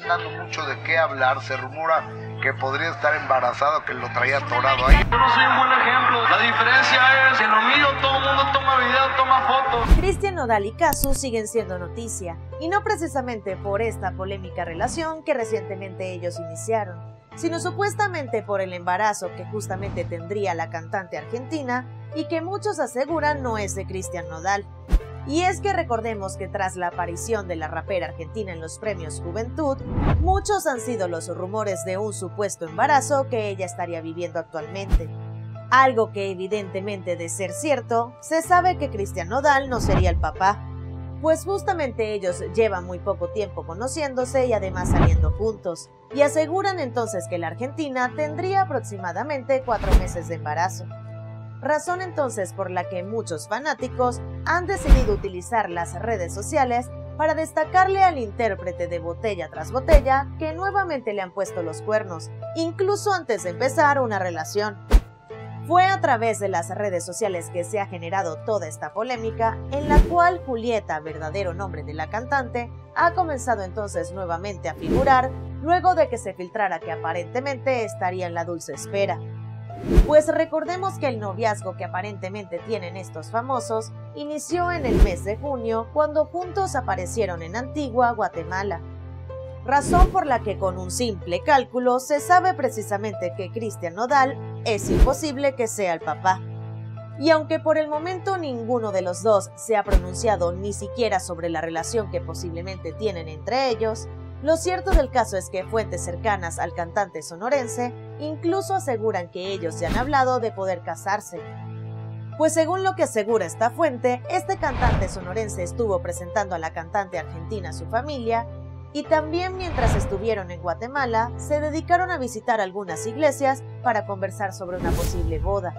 dando mucho de qué hablar. Se rumora que podría estar embarazado, que lo traía atorado ahí. Yo no soy un buen ejemplo. La diferencia es que en lo mío todo el mundo toma video, toma fotos. Cristian Nodal y Casu siguen siendo noticia, y no precisamente por esta polémica relación que recientemente ellos iniciaron, sino supuestamente por el embarazo que justamente tendría la cantante argentina y que muchos aseguran no es de Cristian Nodal. Y es que recordemos que tras la aparición de la rapera argentina en los premios Juventud, muchos han sido los rumores de un supuesto embarazo que ella estaría viviendo actualmente. Algo que evidentemente, de ser cierto, se sabe que Cristian Nodal no sería el papá, pues justamente ellos llevan muy poco tiempo conociéndose y además saliendo juntos, y aseguran entonces que la argentina tendría aproximadamente 4 meses de embarazo. Razón entonces por la que muchos fanáticos han decidido utilizar las redes sociales para destacarle al intérprete de Botella tras Botella que nuevamente le han puesto los cuernos, incluso antes de empezar una relación. Fue a través de las redes sociales que se ha generado toda esta polémica, en la cual Julieta, verdadero nombre de la cantante, ha comenzado entonces nuevamente a figurar luego de que se filtrara que aparentemente estaría en la dulce espera. Pues recordemos que el noviazgo que aparentemente tienen estos famosos inició en el mes de junio, cuando juntos aparecieron en Antigua, Guatemala. Razón por la que con un simple cálculo se sabe precisamente que Cristian Nodal es imposible que sea el papá. Y aunque por el momento ninguno de los dos se ha pronunciado ni siquiera sobre la relación que posiblemente tienen entre ellos, lo cierto del caso es que fuentes cercanas al cantante sonorense incluso aseguran que ellos ya han hablado de poder casarse. Pues según lo que asegura esta fuente, este cantante sonorense estuvo presentando a la cantante argentina a su familia, y también mientras estuvieron en Guatemala se dedicaron a visitar algunas iglesias para conversar sobre una posible boda.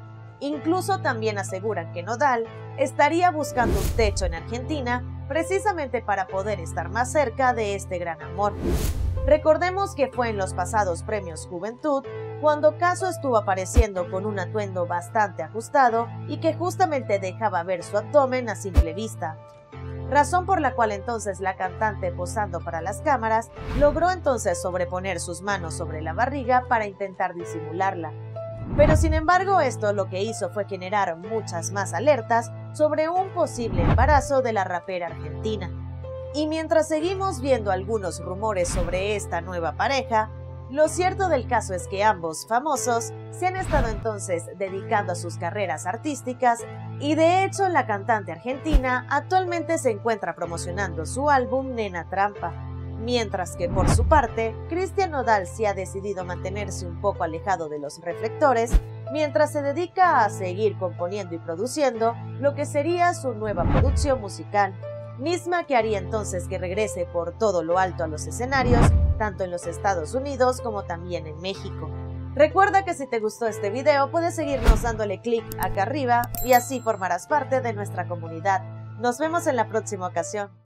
Incluso también aseguran que Nodal estaría buscando un techo en Argentina precisamente para poder estar más cerca de este gran amor. Recordemos que fue en los pasados premios Juventud cuando Casu estuvo apareciendo con un atuendo bastante ajustado y que justamente dejaba ver su abdomen a simple vista. Razón por la cual entonces la cantante, posando para las cámaras, logró entonces sobreponer sus manos sobre la barriga para intentar disimularla. Pero sin embargo esto lo que hizo fue generar muchas más alertas sobre un posible embarazo de la rapera argentina. Y mientras seguimos viendo algunos rumores sobre esta nueva pareja, lo cierto del caso es que ambos famosos se han estado entonces dedicando a sus carreras artísticas, y de hecho la cantante argentina actualmente se encuentra promocionando su álbum Nena Trampa, mientras que por su parte Cristian Nodal sí ha decidido mantenerse un poco alejado de los reflectores mientras se dedica a seguir componiendo y produciendo lo que sería su nueva producción musical, misma que haría entonces que regrese por todo lo alto a los escenarios, tanto en los Estados Unidos como también en México. Recuerda que si te gustó este video puedes seguirnos dándole clic acá arriba y así formarás parte de nuestra comunidad. Nos vemos en la próxima ocasión.